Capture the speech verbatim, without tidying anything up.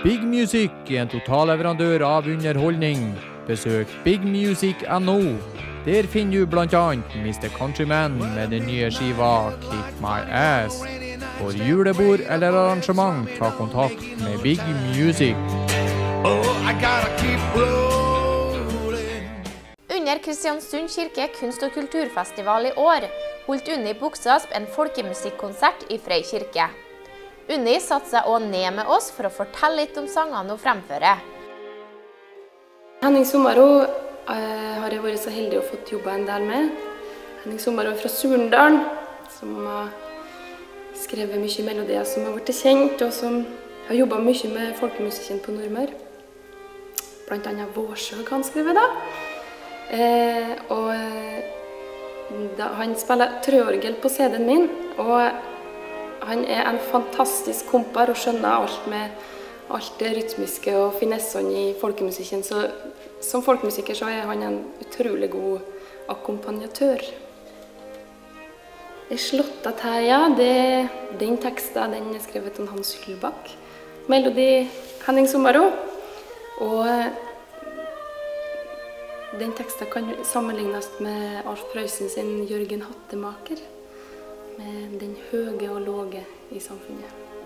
Big Music er en totalleverandør av underholdning. Besøk big music punktum no. Der finner du blant annet mister Countryman med den nye skiva Kick My Ass. For julebord eller arrangement, ta kontakt med Big Music. Under Kristiansund kirke kunst- og kulturfestival i år holdt Unni Buksasp en folkemusikkonsert i Frei kirke. Unni satte seg også ned med oss for å fortelle litt om sangene hun fremfører. Henning Sommaro uh, har jeg vært så heldig å fått jobbe en del med. Henning Sommaro fra Surndalen, som har skrevet mye melodier som har vært kjent, og som har jobbet mye med folkemusikken på Nordmør. Blant annet Vårsøg han skrevet da. Uh, og da, han spiller trøorgel på C D-en min, og han er en fantastisk kompar og skjønner alt med alt det rytmiske og finessene i folkemusikken. Så som folkemusiker så er han en utrolig god akkompagnatør. I Slåttateia, det den teksten den er skrevet av Hans Hyllbakk. Melodi Henning Sommaro. Og den teksten kan sammenlignes med Alf Prøysen sin Jørgen Hattemaker. Med den høye og låge i samfunnet.